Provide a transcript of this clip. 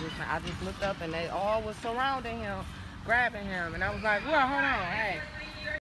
I just looked up and they all was surrounding him, grabbing him. And I was like, well, hold on, hey.